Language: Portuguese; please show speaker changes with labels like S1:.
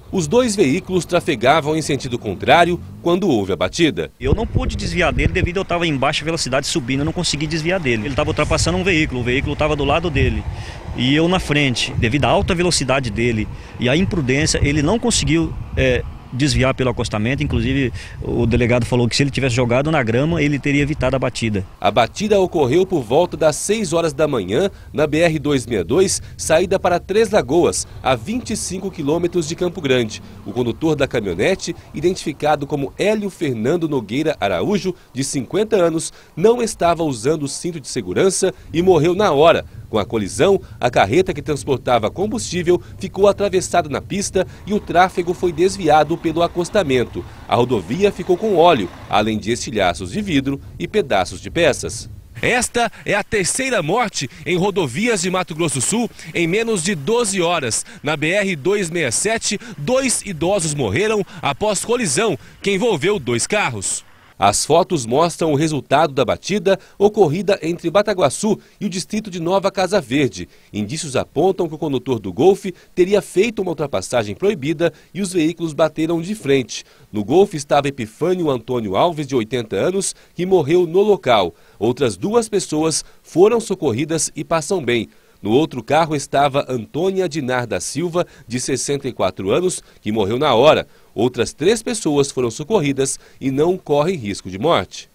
S1: Os dois veículos trafegavam em sentido contrário quando houve a batida.
S2: Eu não pude desviar dele devido a eu estava em baixa velocidade subindo, eu não consegui desviar dele. Ele estava ultrapassando um veículo, o veículo estava do lado dele e eu na frente. Devido à alta velocidade dele e à imprudência, ele não conseguiu desviar pelo acostamento. Inclusive o delegado falou que se ele tivesse jogado na grama, ele teria evitado a batida.
S1: A batida ocorreu por volta das 6 horas da manhã na BR-262, saída para Três Lagoas, a 25 quilômetros de Campo Grande. O condutor da caminhonete, identificado como Hélio Fernando Nogueira Araújo, de 50 anos, não estava usando o cinto de segurança e morreu na hora. Com a colisão, a carreta que transportava combustível ficou atravessada na pista e o tráfego foi desviado pelo acostamento. A rodovia ficou com óleo, além de estilhaços de vidro e pedaços de peças. Esta é a terceira morte em rodovias de Mato Grosso do Sul em menos de 12 horas. Na BR-267, 2 idosos morreram após colisão que envolveu 2 carros. As fotos mostram o resultado da batida ocorrida entre Bataguaçu e o distrito de Nova Casa Verde. Indícios apontam que o condutor do Golf teria feito uma ultrapassagem proibida e os veículos bateram de frente. No Golf estava Epifânio Antônio Alves, de 80 anos, que morreu no local. Outras 2 pessoas foram socorridas e passam bem. No outro carro estava Antônia Dinar da Silva, de 64 anos, que morreu na hora. Outras 3 pessoas foram socorridas e não correm risco de morte.